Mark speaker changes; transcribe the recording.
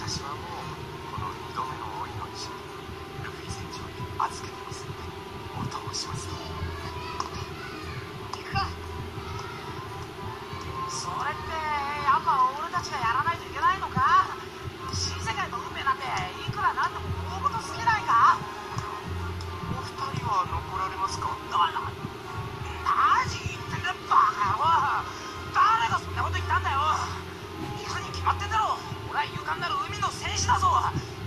Speaker 1: 私はもうこの2度目のお命ルフィ船長に預けてますので、お供しますよ。行くか。それってやっぱ俺たちがやらないといけないのか。新世界の運命なんていくらなんでも大事すぎないか。 お二人は残られますか？ 何言ってんだバカ野郎。誰がそんなこと言ったんだよ。行くに決まってんだろ。俺は勇敢なる海の戦士だぞ。